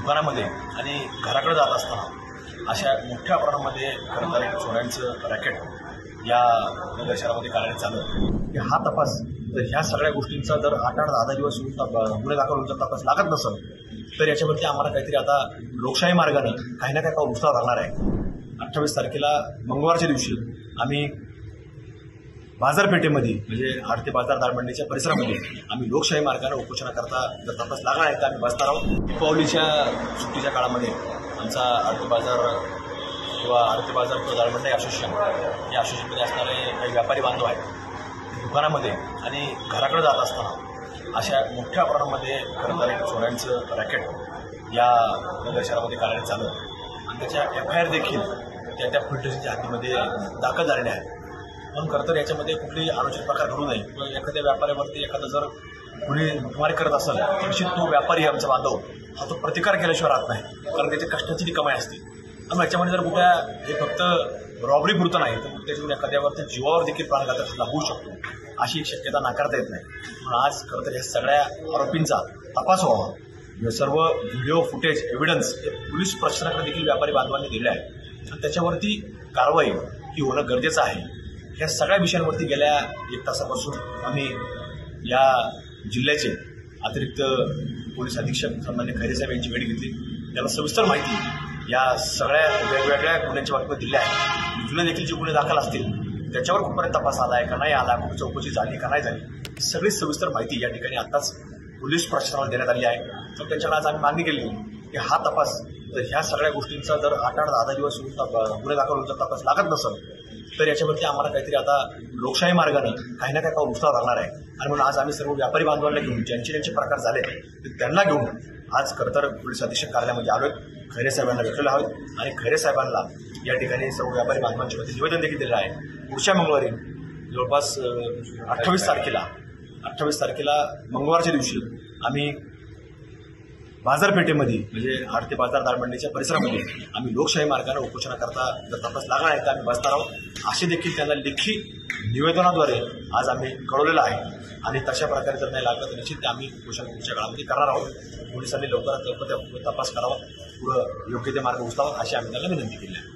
दुकानामध्ये आणि घराकडे जात असताना अशा मोठ्या प्रमाणामध्ये खरं तर एक चोऱ्यांचं रॅकेट या नगर शहरामध्ये कार्यरत चालू. हा तपास जर ह्या सगळ्या गोष्टींचा जर 8-10 दिवस गुन्हे दाखल होऊन जर तपास लागत नसेल तर याच्यावरती आम्हाला काहीतरी आता लोकशाही मार्गाने काही ना काही पाऊल उचलावं लागणार आहे. 28 तारखेला मंगळवारच्या दिवशी आम्ही बाजारपेठेमध्ये म्हणजे आरती बाजार दाळमंडीच्या परिसरामध्ये आम्ही लोकशाही मार्गाने उपोषणाकरता जर तपास लागणार आहे तर आम्ही बसणार आहोत. दीपावलीच्या सुट्टीच्या काळामध्ये आमचा आरती बाजार किंवा दाळमंडी असोसिएशन या असोसिएशनमध्ये असणारे काही व्यापारी बांधव आहेत दुकानामध्ये आणि घराकडे जात असताना अशा मोठ्या प्रमाणामध्ये खरं तर एक चोऱ्यांचं रॅकेट या नगर शहरामध्ये कार्यरत चालू आणि त्याच्या FIR देखील त्या फुटेजच्या हातीमध्ये दाखल झालेल्या आहेत. म्हणून खरं तर याच्यामध्ये कुठलीही अनुचित प्रकार घडू नये किंवा एखाद्या व्यापाऱ्यावरती एखादा जर कुणी लुटमारी करत असेल तर निश्चित तो व्यापारी आमचा बांधव हा तो प्रतिकार केल्याशिवाय राहत नाही, कारण त्याच्या कष्टाची ती कमाई असते. आणि याच्यामध्ये जर कुठल्या हे फक्त रॉबरी पुरतं नाही तर त्याच्यातून एखाद्यावरती जीवावर देखील प्राणघातक लागू शकतो अशी एक शक्यता नाकारता येत नाही. म्हणून आज खरं तर या सगळ्या आरोपींचा तपास व्हावा. हे सर्व व्हिडिओ फुटेज एव्हिडन्स हे पोलीस प्रशासनाकडे देखील व्यापारी बांधवांनी दिले आहे आणि त्याच्यावरती कारवाई ही होणं गरजेचं आहे. या सगळ्या विषयांवरती गेल्या 1 तासापासून आम्ही या जिल्ह्याचे अतिरिक्त पोलीस अधीक्षक सन्मान्य खैरे साहेब यांची भेट घेतली. त्याला सविस्तर माहिती या सगळ्या वेगवेगळ्या गुन्ह्यांच्या बाबतीत दिल्या आहे. जुने देखील जे गुन्हे दाखल असतील त्याच्यावर कुठपर्यंत तपास आला आहे का नाही आला, कुठे चौकशी झाली का नाही झाली, सगळी सविस्तर माहिती या ठिकाणी आताच पोलीस प्रशासनाला देण्यात आली आहे. तर त्यांच्याकडे आज आम्ही मागणी केली की हा तपास जर ह्या सगळ्या गोष्टींचा जर 8-10 दिवस गुन्हे दाखल होऊन जर तपास लागत नसेल तर याच्यावरती आम्हाला काहीतरी आता लोकशाही मार्गाने काही ना काही पाऊल उचलावं लागणार आहे. आणि म्हणून आज आम्ही सर्व व्यापारी बांधवांना घेऊन ज्यांचे प्रकार झाले तर त्यांना घेऊन आज खरं तर पोलीस अधीक्षक कार्यालयामध्ये आलोय. खैरे साहेबांना भेटलेलो आहोत आणि खैरे साहेबांना या ठिकाणी सर्व व्यापारी बांधवांच्या वतीने निवेदन देखील दिलेलं आहे. पुढच्या मंगळवारी जवळपास 28 तारखेला मंगळवारच्या दिवशी आम्ही बाजारपेठेमध्ये म्हणजे आरती बाजार दाळमंडीच्या परिसरामध्ये आम्ही लोकशाही मार्गाने उपोषणाकरता जर तपास लागणार आहे तर आम्ही बसणार आहोत. असे देखील त्यांना लेखी निवेदनाद्वारे आज आम्ही कळवलेलं आहे आणि तशा प्रकारे जर नाही लागलं तर निश्चित आम्ही उपोषण पुढच्या काळामध्ये करणार आहोत. पोलिसांनी लवकरात लवकर तपास करावा, पुढं योग्य ते मार्ग उचलावा अशी आम्ही त्यांना विनंती केली आहे.